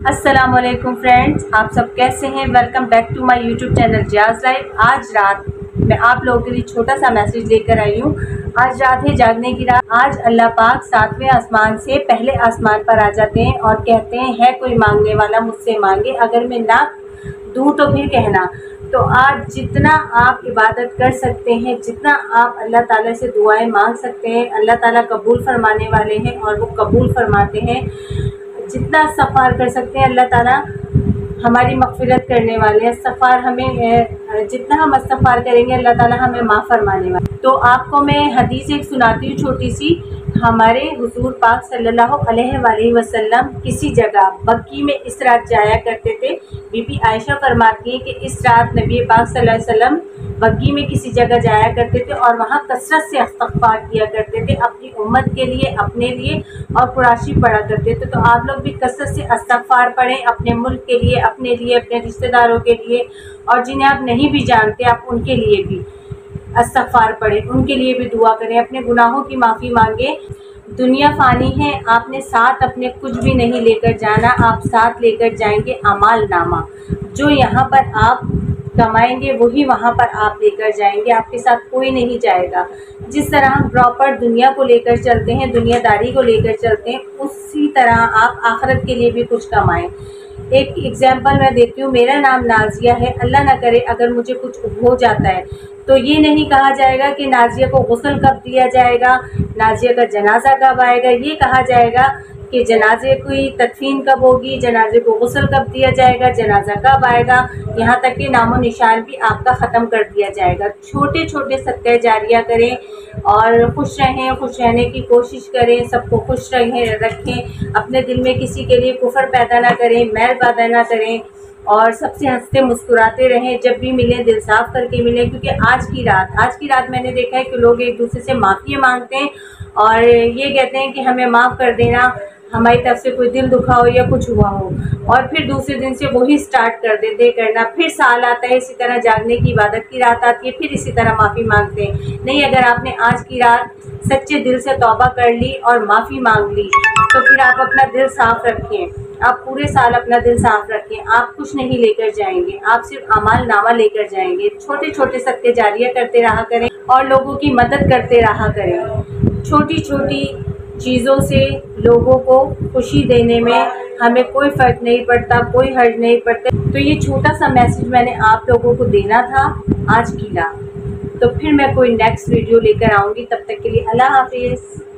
अस्सलाम वालेकुम फ्रेंड्स, आप सब कैसे हैं। Welcome back to my YouTube channel Zia's life. आज रात मैं आप लोगों के लिए छोटा सा मैसेज लेकर आई हूँ। आज रात है जागने की रात। आज अल्लाह पाक 7वें आसमान से पहले आसमान पर आ जाते हैं और कहते हैं, है कोई मांगने वाला मुझसे मांगे, अगर मैं ना दूँ तो फिर कहना। तो आज जितना आप इबादत कर सकते हैं, जितना आप अल्लाह ताला से दुआएं मांग सकते हैं, अल्लाह ताला कबूल फरमाने वाले हैं और वो कबूल फरमाते हैं। जितना इस्तग़फ़ार कर सकते हैं, अल्लाह ताला हमारी मग़फ़िरत करने वाले हैं। इस्तग़फ़ार हमें जितना हम इस्तग़फ़ार करेंगे, अल्लाह ताला हमें माफ़ फरमाने वाले। तो आपको मैं हदीस एक सुनाती हूँ छोटी सी। हमारे हुज़ूर पाक सल्लल्लाहु अलैहि वसल्लम किसी जगह बक्की में इस रात जाया करते थे। बीबी आयशा फरमाती हैं कि इस रात नबी पाक सल्लल्लाहु अलैहि वसल्लम बग्गी में किसी जगह जाया करते थे और वहाँ कसरत से इस्तग़फ़ार किया करते थे, अपनी उम्मत के लिए, अपने लिए, और कुराशी पढ़ा करते थे। तो आप लोग भी कसरत से इस्तग़फ़ार पढ़ें, अपने मुल्क के लिए, अपने लिए, अपने रिश्तेदारों के लिए, और जिन्हें आप नहीं भी जानते आप उनके लिए भी इस्तग़फ़ार पढ़ें, उनके लिए भी दुआ करें, अपने गुनाहों की माफ़ी मांगें। दुनिया फ़ानी है, आपने साथ अपने कुछ भी नहीं लेकर जाना, आप साथ लेकर जाएंगे अमाल नामा। जो यहाँ पर आप कमाएंगे वही वहाँ पर आप लेकर जाएंगे, आपके साथ कोई नहीं जाएगा। जिस तरह हम प्रॉपर दुनिया को लेकर चलते हैं, दुनियादारी को लेकर चलते हैं, उसी तरह आप आखिरत के लिए भी कुछ कमाएं। एक एग्जाम्पल मैं देती हूँ। मेरा नाम नाजिया है। अल्लाह ना करे अगर मुझे कुछ हो जाता है तो ये नहीं कहा जाएगा कि नाजिया को गुस्ल कब दिया जाएगा, नाजिया का जनाजा कब आएगा। ये कहा जाएगा कि जनाजे की तदफीन कब होगी, जनाजे को गुस्ल कब दिया जाएगा, जनाजा कब आएगा, यहाँ तक कि नामो निशान भी आपका ख़त्म कर दिया जाएगा। छोटे छोटे सदक़े जारिया करें और खुश रहें, खुश रहने की कोशिश करें, सबको खुश रखें, अपने दिल में किसी के लिए कुफर पैदा ना करें, मैल पैदा ना करें, और सबसे हंसते मुस्कुराते रहें। जब भी मिलें दिल साफ़ करके मिलें, क्योंकि आज की रात मैंने देखा है कि लोग एक दूसरे से माफ़ी मांगते हैं और ये कहते हैं कि हमें माफ़ कर देना, हमारी तरफ से कोई दिल दुखा हो या कुछ हुआ हो, और फिर दूसरे दिन से वही स्टार्ट कर देते करना। फिर साल आता है, इसी तरह जागने की इबादत की रात आती है, फिर इसी तरह माफ़ी मांगते हैं। नहीं, अगर आपने आज की रात सच्चे दिल से तौबा कर ली और माफ़ी मांग ली तो फिर आप अपना दिल साफ़ रखें, आप पूरे साल अपना दिल साफ़ रखें। आप कुछ नहीं लेकर जाएंगे, आप सिर्फ अमाल नामा लेकर जाएंगे। छोटे छोटे सदक़े जारिया करते रहा करें और लोगों की मदद करते रहा करें। छोटी छोटी चीज़ों से लोगों को खुशी देने में हमें कोई फ़र्क नहीं पड़ता, कोई हर्ज नहीं पड़ता। तो ये छोटा सा मैसेज मैंने आप लोगों को देना था आज की रात। तो फिर मैं कोई नेक्स्ट वीडियो लेकर आऊँगी। तब तक के लिए अल्लाह हाफ़िज़।